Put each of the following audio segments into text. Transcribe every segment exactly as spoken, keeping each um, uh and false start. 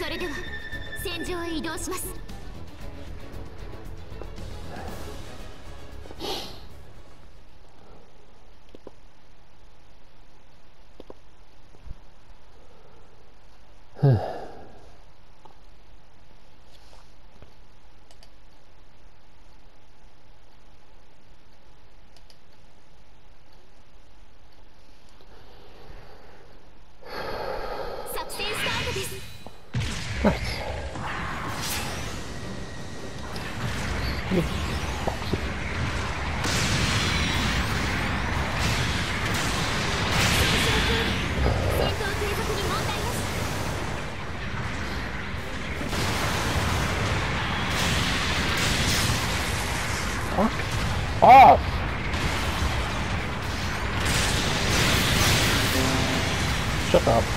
それでは戦場へ移動します。作戦スタートです。 Off! Shut up.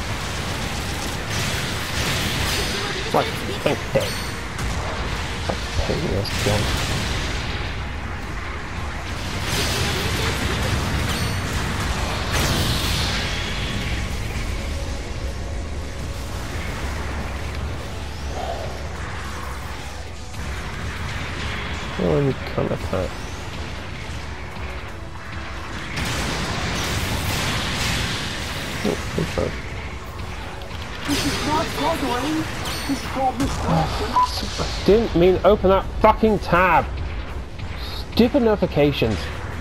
Like, think dead. Like, pain in this gun. Oh, you can't attack. Oh, this is not bothering. This called distraction. I didn't mean open that fucking tab. Stupid notifications.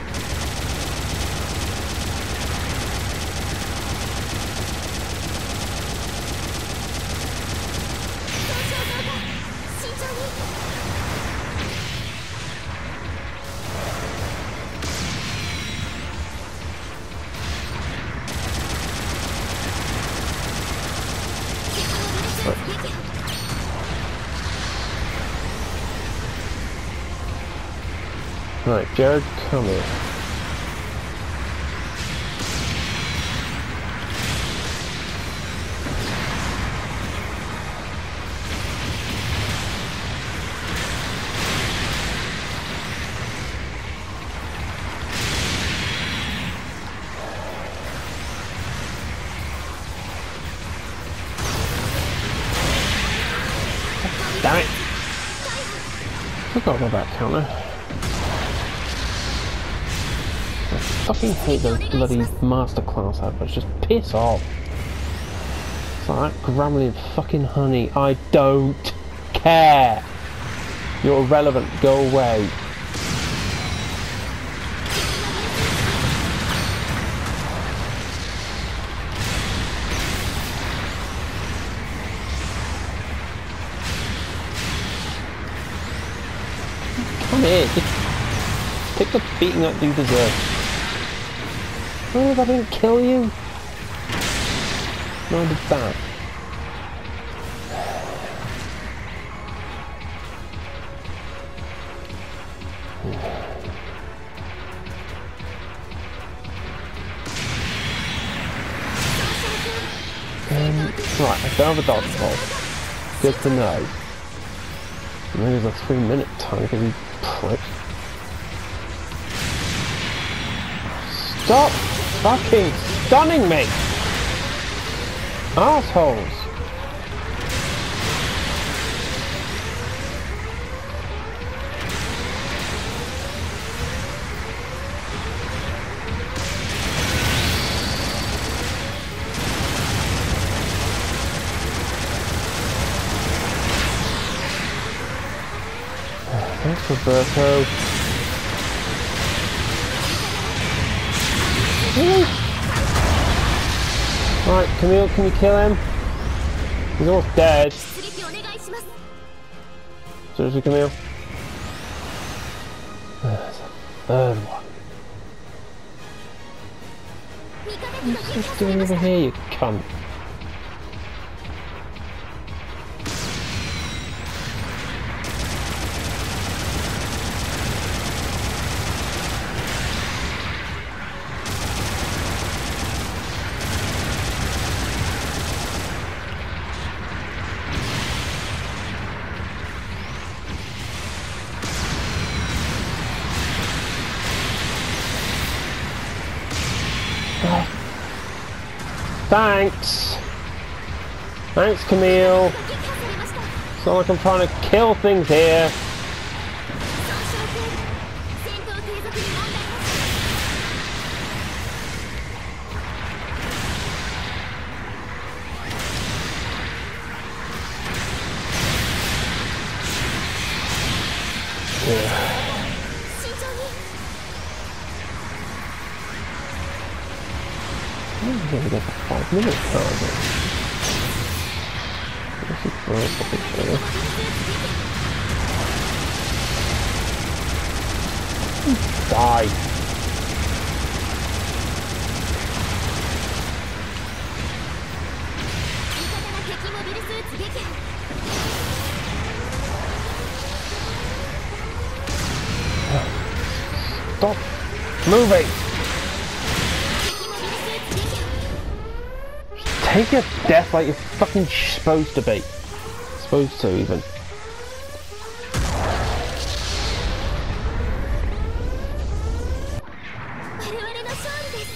Right, Jared, come here. Damn it! Forgot about that counter. I fucking hate those bloody masterclass adverts, just piss off. It's like that Grammarly and fucking honey, I don't care. You're irrelevant, go away. Come here, just take the beating that you deserve. Oh, if I didn't kill you? No, I did that. Um, right, I found the dodgeball. Good to know. Maybe there's a three minute time because you prick. Stop fucking stunning me! Arseholes! Thanks, Roberto. Right, Camille, can you kill him? He's almost dead. Seriously, Camille? There's a third one. What's this doing over here, you cunt? Thanks. Thanks, Camille. 撃破されました。 It's not like I'm trying to kill things here. 損傷程度。戦闘継続に問題なし。 Yeah. 慎重に。 I'm gonna get the five minute target. This is very fucking silly. Die. 味方が敵モビルスーツ撃破。 Stop moving. 敵モビルスーツ撃破。 Take your death like you're fucking supposed to be. Supposed to, even. 我々の勝利です。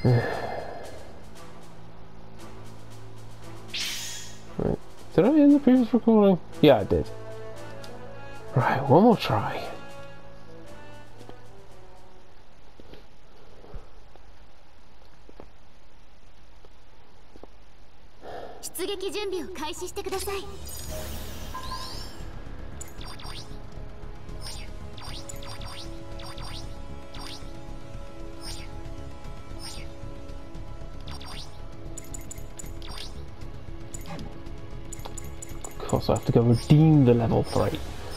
Right. Did I end the previous recording? Yeah, I did. Right, one more try. 出撃準備を開始してください。 Of course, I have to go redeem the level three.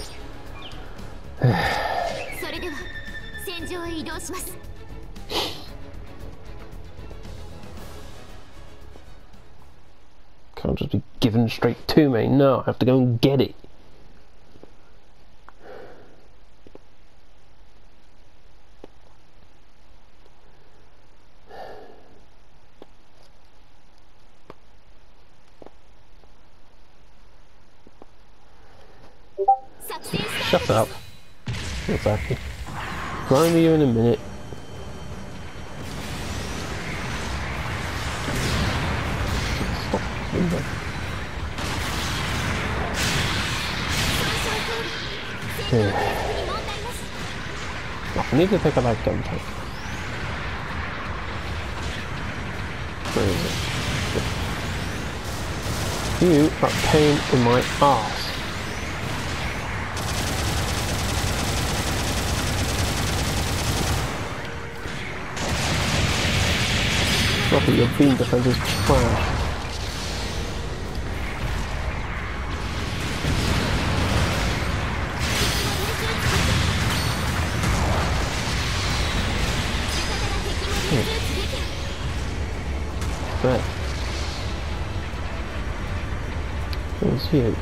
それでは戦場へ移動します。 Can't just be given straight to me. No, I have to go and get it. Shut up. Exactly. Grind with you in a minute. Stop moving. I need to take a light gun tank. Where is it? You are a pain in my arse. Lucky your beam defense is trash. There. There's you.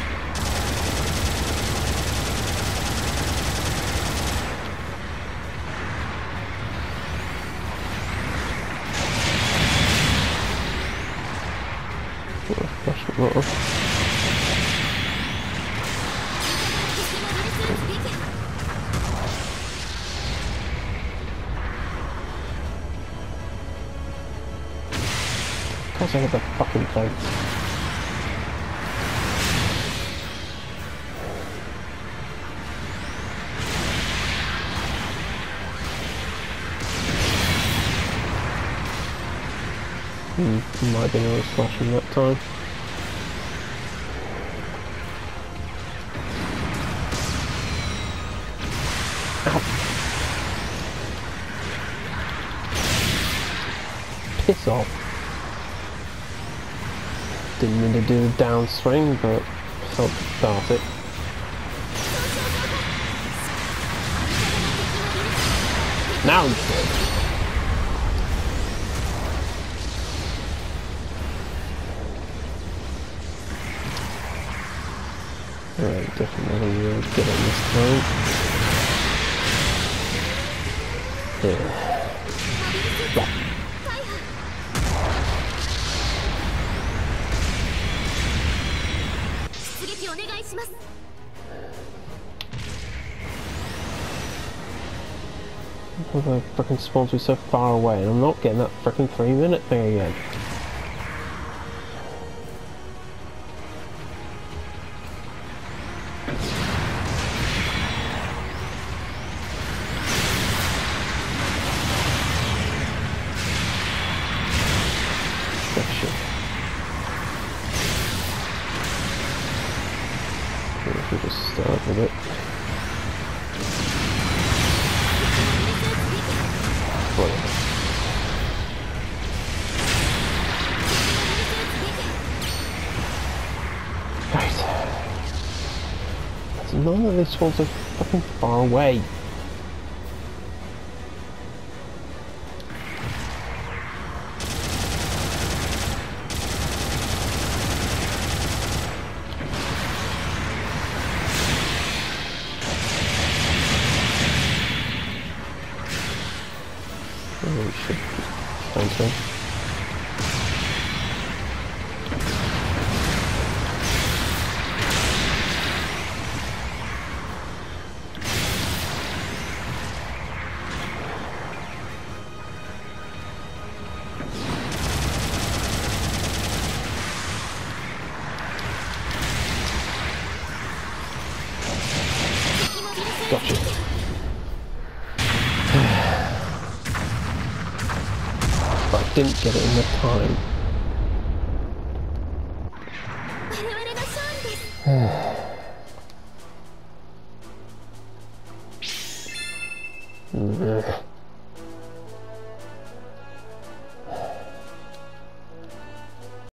Uh-oh. Of course I hit the fucking fence. Hmm, might have been able to splash him that time. Piss off. Didn't mean to do the downswing, but felt start it. Now I'm dead. Alright, definitely really good on this time. Yeah. Right. The frickin' spawns me so far away, and I'm not getting that frickin' three minute thing again. We just start with it. Brilliant. Right. It's none of this one's so fucking far away. Oh, we should transfer. Gotcha. But I didn't get it in the time.